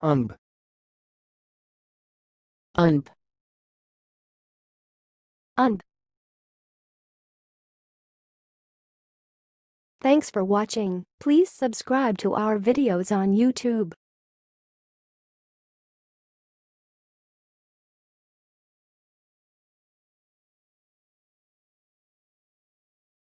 Unbe. Unbe. Unbe. Thanks for watching. Please subscribe to our videos on YouTube.